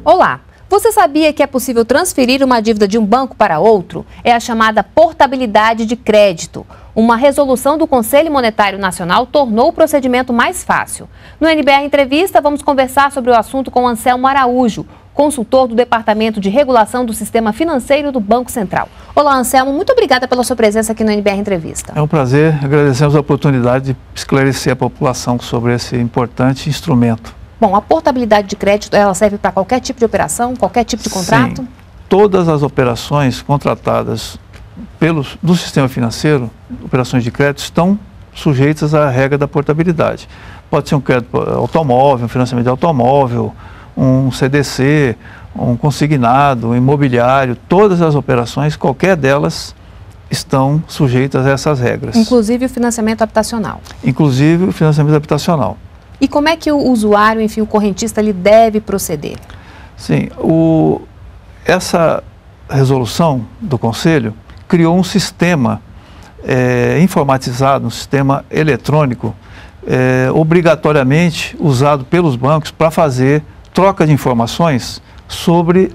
Olá! Você sabia que é possível transferir uma dívida de um banco para outro? É a chamada portabilidade de crédito. Uma resolução do Conselho Monetário Nacional tornou o procedimento mais fácil. No NBR Entrevista, vamos conversar sobre o assunto com Anselmo Araújo, consultor do Departamento de Regulação do Sistema Financeiro do Banco Central. Olá, Anselmo, muito obrigada pela sua presença aqui no NBR Entrevista. É um prazer, agradecemos a oportunidade de esclarecer a população sobre esse importante instrumento. Bom, a portabilidade de crédito, ela serve para qualquer tipo de operação, qualquer tipo de contrato? Sim, todas as operações contratadas do sistema financeiro, operações de crédito, estão sujeitas à regra da portabilidade. Pode ser um crédito automóvel, um financiamento de automóvel, um CDC, um consignado, um imobiliário, todas as operações, qualquer delas, estão sujeitas a essas regras. Inclusive o financiamento habitacional. Inclusive o financiamento habitacional. E como é que o usuário, enfim, o correntista, ele deve proceder? Sim, essa resolução do Conselho criou um sistema informatizado, um sistema eletrônico, obrigatoriamente usado pelos bancos para fazer troca de informações sobre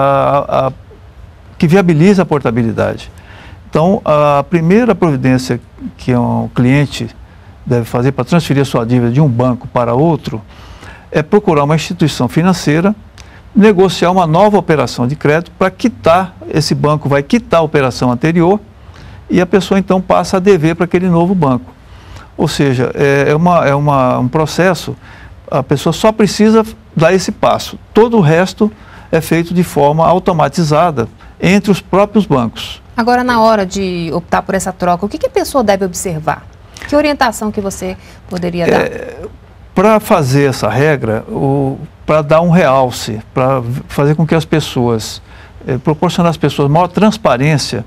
que viabiliza a portabilidade. Então, a primeira providência que um cliente deve fazer para transferir a sua dívida de um banco para outro é procurar uma instituição financeira, negociar uma nova operação de crédito para quitar, esse banco vai quitar a operação anterior e a pessoa então passa a dever para aquele novo banco. Ou seja, um processo, a pessoa só precisa dar esse passo. Todo o resto é feito de forma automatizada entre os próprios bancos. Agora, na hora de optar por essa troca, o que a pessoa deve observar? Que orientação que você poderia dar? Para fazer essa regra, para dar um realce, para fazer com que as pessoas, proporcionar às pessoas maior transparência,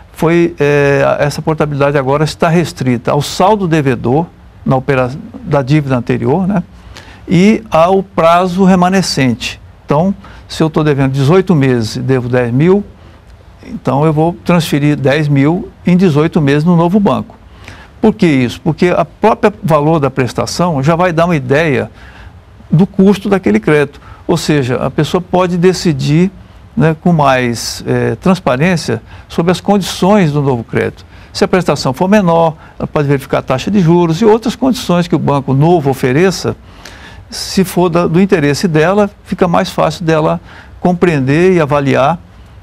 essa portabilidade agora está restrita ao saldo devedor da dívida anterior, né, e ao prazo remanescente. Então, se eu estou devendo 18 meses e devo 10 mil, então eu vou transferir 10 mil em 18 meses no novo banco. Por que isso? Porque o próprio valor da prestação já vai dar uma ideia do custo daquele crédito. Ou seja, a pessoa pode decidir, né, com mais transparência sobre as condições do novo crédito. Se a prestação for menor, ela pode verificar a taxa de juros e outras condições que o banco novo ofereça. Se for do interesse dela, fica mais fácil dela compreender e avaliar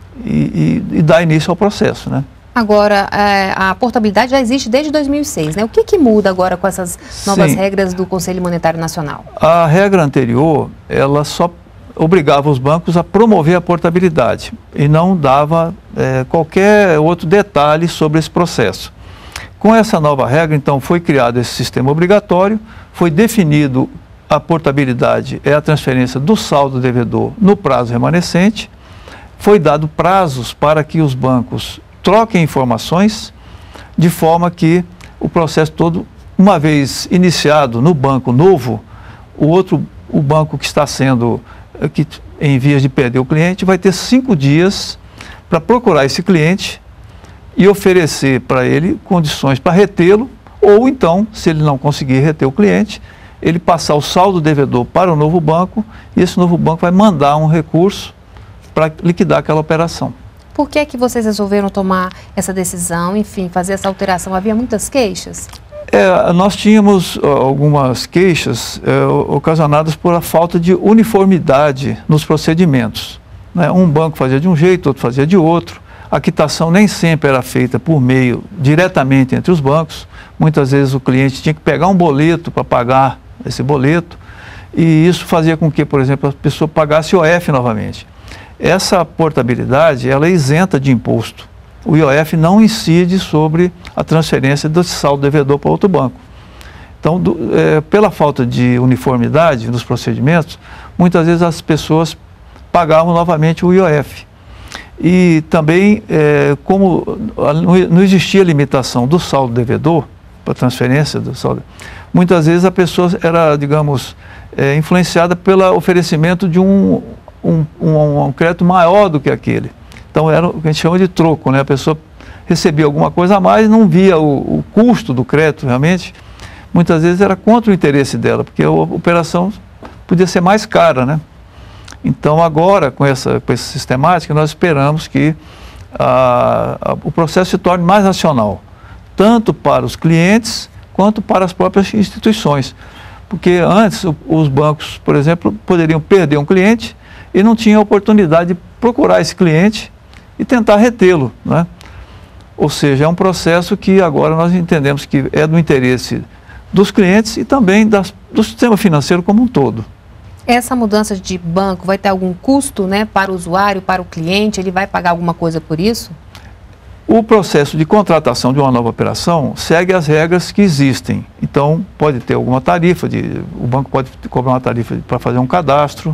e dar início ao processo, né? Agora, a portabilidade já existe desde 2006, né? O que muda agora com essas novas regras do Conselho Monetário Nacional? A regra anterior, ela só obrigava os bancos a promover a portabilidade e não dava qualquer outro detalhe sobre esse processo. Com essa nova regra, então, foi criado esse sistema obrigatório, foi definido a portabilidade é a transferência do saldo devedor no prazo remanescente, foi dado prazos para que os bancos troquem informações, de forma que o processo todo, uma vez iniciado no banco novo, o banco que está em vias de perder o cliente, vai ter 5 dias para procurar esse cliente e oferecer para ele condições para retê-lo, ou então, se ele não conseguir reter o cliente, ele passar o saldo devedor para o novo banco e esse novo banco vai mandar um recurso para liquidar aquela operação. Por que vocês resolveram tomar essa decisão, enfim, fazer essa alteração? Havia muitas queixas? Nós tínhamos algumas queixas ocasionadas por a falta de uniformidade nos procedimentos, né? Um banco fazia de um jeito, outro fazia de outro. A quitação nem sempre era feita por meio diretamente entre os bancos. Muitas vezes o cliente tinha que pegar um boleto para pagar esse boleto e isso fazia com que, por exemplo, a pessoa pagasse IOF novamente. Essa portabilidade, ela é isenta de imposto. O IOF não incide sobre a transferência desse saldo devedor para outro banco. Então, pela falta de uniformidade nos procedimentos, muitas vezes as pessoas pagavam novamente o IOF. E também, como não existia limitação do saldo devedor, para transferência do saldo, muitas vezes a pessoa era, digamos, influenciada pelo oferecimento de um crédito maior do que aquele. Então era o que a gente chama de troco, né? A pessoa recebia alguma coisa a mais, não via o custo do crédito realmente, muitas vezes era contra o interesse dela, porque a operação podia ser mais cara, né? Então, agora, com essa sistemática, nós esperamos que o processo se torne mais racional, tanto para os clientes quanto para as próprias instituições. Porque antes, os bancos, por exemplo, poderiam perder um cliente e não tinham a oportunidade de procurar esse cliente e tentar retê-lo, né? Ou seja, é um processo que agora nós entendemos que é do interesse dos clientes e também do sistema financeiro como um todo. Essa mudança de banco vai ter algum custo, né, para o usuário, para o cliente? Ele vai pagar alguma coisa por isso? O processo de contratação de uma nova operação segue as regras que existem. Então, pode ter alguma tarifa, o banco pode cobrar uma tarifa para fazer um cadastro,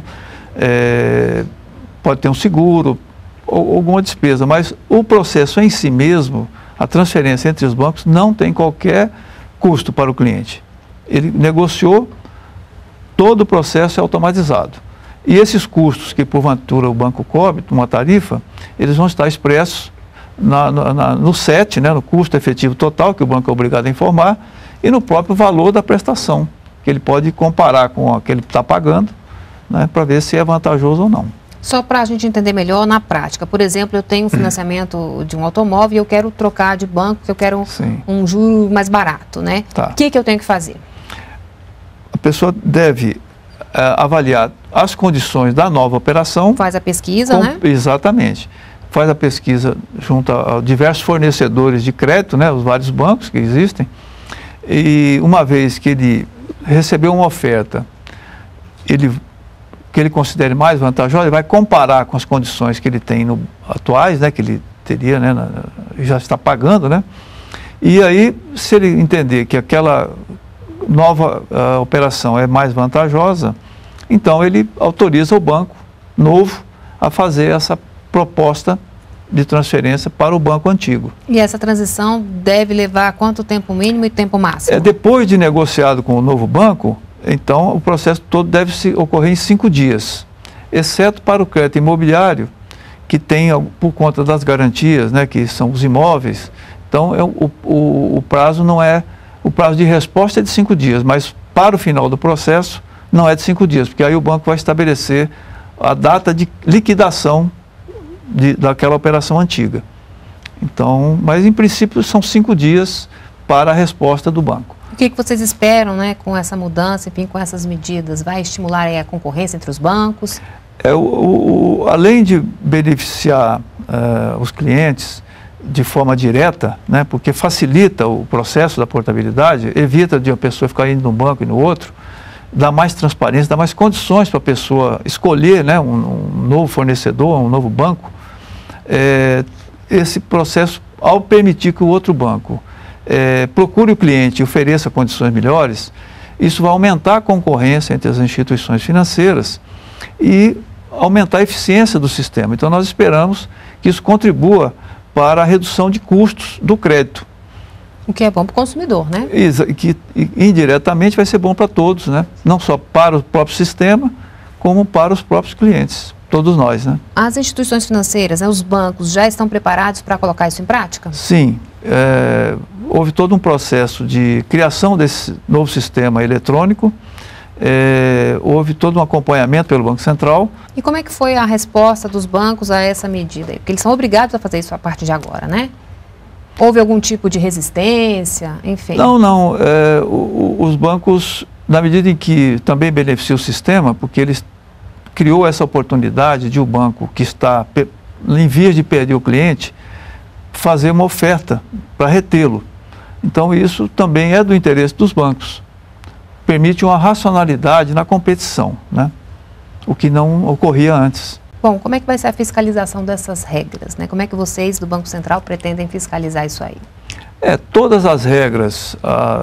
pode ter um seguro, ou alguma despesa, mas o processo em si mesmo, a transferência entre os bancos, não tem qualquer custo para o cliente. Ele negociou, todo o processo é automatizado. E esses custos que, porventura, o banco cobre, uma tarifa, eles vão estar expressos no CET, né, no custo efetivo total, que o banco é obrigado a informar, e no próprio valor da prestação, que ele pode comparar com o que ele está pagando, né, para ver se é vantajoso ou não. Só para a gente entender melhor na prática, por exemplo, eu tenho um financiamento de um automóvel e eu quero trocar de banco, porque eu quero um juro mais barato, né? Tá. O que eu tenho que fazer? A pessoa deve avaliar as condições da nova operação. Faz a pesquisa, né? Exatamente. Faz a pesquisa junto a diversos fornecedores de crédito, né? Os vários bancos que existem. E uma vez que ele recebeu uma oferta, que ele considere mais vantajosa, ele vai comparar com as condições que ele tem atuais, né, que ele teria, né, já está pagando, né, e aí, se ele entender que aquela nova operação é mais vantajosa, então ele autoriza o banco novo a fazer essa proposta de transferência para o banco antigo. E essa transição deve levar quanto tempo mínimo e tempo máximo? Depois de negociado com o novo banco, então, o processo todo deve ocorrer em 5 dias, exceto para o crédito imobiliário, que tem, por conta das garantias, né, que são os imóveis. Então, o prazo não é, o prazo de resposta é de 5 dias, mas para o final do processo não é de 5 dias, porque aí o banco vai estabelecer a data de liquidação daquela operação antiga. Então, mas em princípio são 5 dias para a resposta do banco. O que vocês esperam, né, com essa mudança, enfim, com essas medidas? Vai estimular a concorrência entre os bancos? Além de beneficiar os clientes de forma direta, né, porque facilita o processo da portabilidade, evita de a pessoa ficar indo num banco e no outro, dá mais transparência, dá mais condições para a pessoa escolher, né, um novo fornecedor, um novo banco. Esse processo, ao permitir que o outro banco procure o cliente e ofereça condições melhores, isso vai aumentar a concorrência entre as instituições financeiras e aumentar a eficiência do sistema. Então, nós esperamos que isso contribua para a redução de custos do crédito. O que é bom para o consumidor, né? Que indiretamente vai ser bom para todos, né? Não só para o próprio sistema, como para os próprios clientes, todos nós, né? As instituições financeiras, né, os bancos, já estão preparados para colocar isso em prática? Sim. Houve todo um processo de criação desse novo sistema eletrônico, houve todo um acompanhamento pelo Banco Central. E como é que foi a resposta dos bancos a essa medida? Porque eles são obrigados a fazer isso a partir de agora, né? Houve algum tipo de resistência, enfim? Não. Os bancos, na medida em que também beneficia o sistema, porque eles criou essa oportunidade de o banco que está em vias de perder o cliente, fazer uma oferta para retê-lo. Então, isso também é do interesse dos bancos. Permite uma racionalidade na competição, né? O que não ocorria antes. Bom, como é que vai ser a fiscalização dessas regras, né? Como é que vocês do Banco Central pretendem fiscalizar isso aí? Todas as regras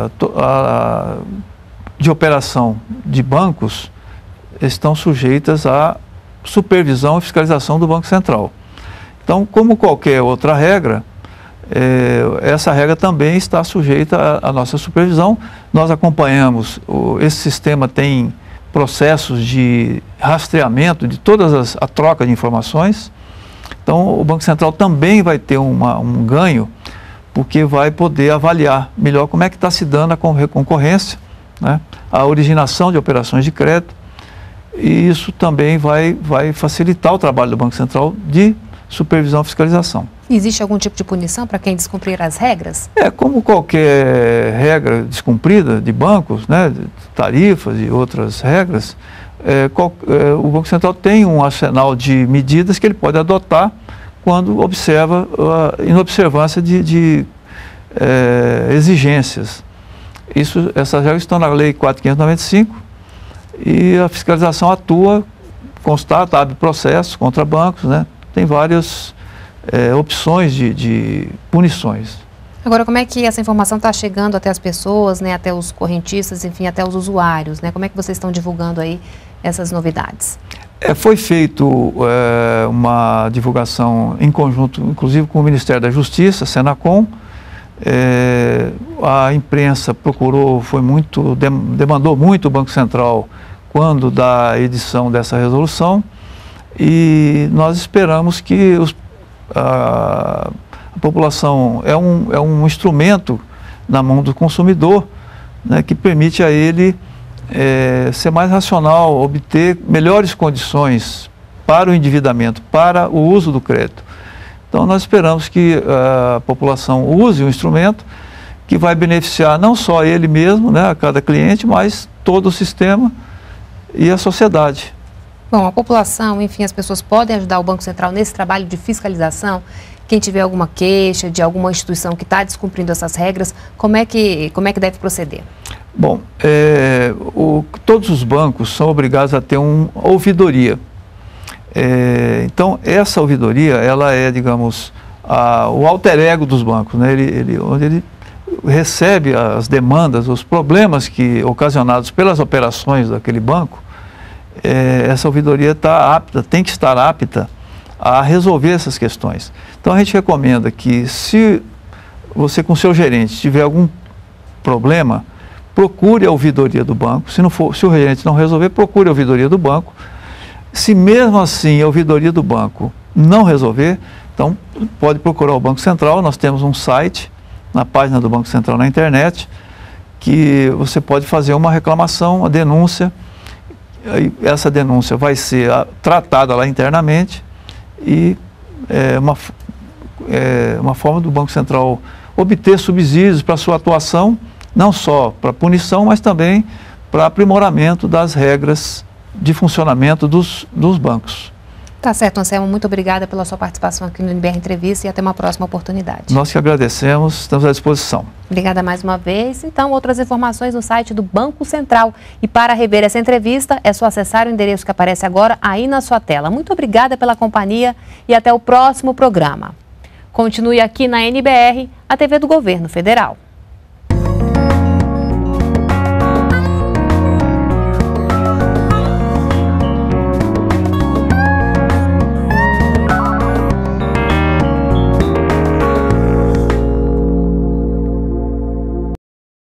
de operação de bancos estão sujeitas à supervisão e fiscalização do Banco Central. Então, como qualquer outra regra, essa regra também está sujeita à nossa supervisão. Nós acompanhamos, esse sistema tem processos de rastreamento de a troca de informações. Então, o Banco Central também vai ter um ganho, porque vai poder avaliar melhor como é que está se dando a concorrência, né, a originação de operações de crédito, e isso também vai facilitar o trabalho do Banco Central de supervisão e fiscalização. Existe algum tipo de punição para quem descumprir as regras? Como qualquer regra descumprida de bancos, né, de tarifas e outras regras, o Banco Central tem um arsenal de medidas que ele pode adotar quando observa a inobservância de exigências. Essas regras estão na Lei 4.595 e a fiscalização atua, constata, abre processos contra bancos, né? Tem várias opções de punições. Agora, como é que essa informação está chegando até as pessoas, né, até os correntistas, enfim, até os usuários, né? Como é que vocês estão divulgando aí essas novidades? Foi feito uma divulgação em conjunto, inclusive com o Ministério da Justiça, Senacom. A imprensa demandou muito o Banco Central quando da edição dessa resolução, e nós esperamos que a população é um instrumento na mão do consumidor, né, que permite a ele ser mais racional, obter melhores condições para o endividamento, para o uso do crédito. Então nós esperamos que a população use o instrumento que vai beneficiar não só ele mesmo, né, a cada cliente, mas todo o sistema e a sociedade. Bom, a população, enfim, as pessoas podem ajudar o Banco Central nesse trabalho de fiscalização. Quem tiver alguma queixa de alguma instituição que está descumprindo essas regras, como é que deve proceder? Bom, todos os bancos são obrigados a ter uma ouvidoria. Então, essa ouvidoria, ela é, digamos, o alter ego dos bancos, né? Onde ele recebe as demandas, os problemas ocasionados pelas operações daquele banco. Essa ouvidoria tem que estar apta a resolver essas questões. Então, a gente recomenda que, se você com seu gerente tiver algum problema, procure a ouvidoria do banco. Se o gerente não resolver, procure a ouvidoria do banco. Se mesmo assim a ouvidoria do banco não resolver, então pode procurar o Banco Central. Nós temos um site na página do Banco Central na internet, que você pode fazer uma reclamação, uma denúncia. Essa denúncia vai ser tratada lá internamente e uma forma do Banco Central obter subsídios para sua atuação, não só para punição, mas também para aprimoramento das regras de funcionamento dos bancos. Tá certo, Anselmo. Muito obrigada pela sua participação aqui no NBR Entrevista e até uma próxima oportunidade. Nós que agradecemos, estamos à disposição. Obrigada mais uma vez. Então, outras informações no site do Banco Central. E para rever essa entrevista, é só acessar o endereço que aparece agora aí na sua tela. Muito obrigada pela companhia e até o próximo programa. Continue aqui na NBR, a TV do Governo Federal.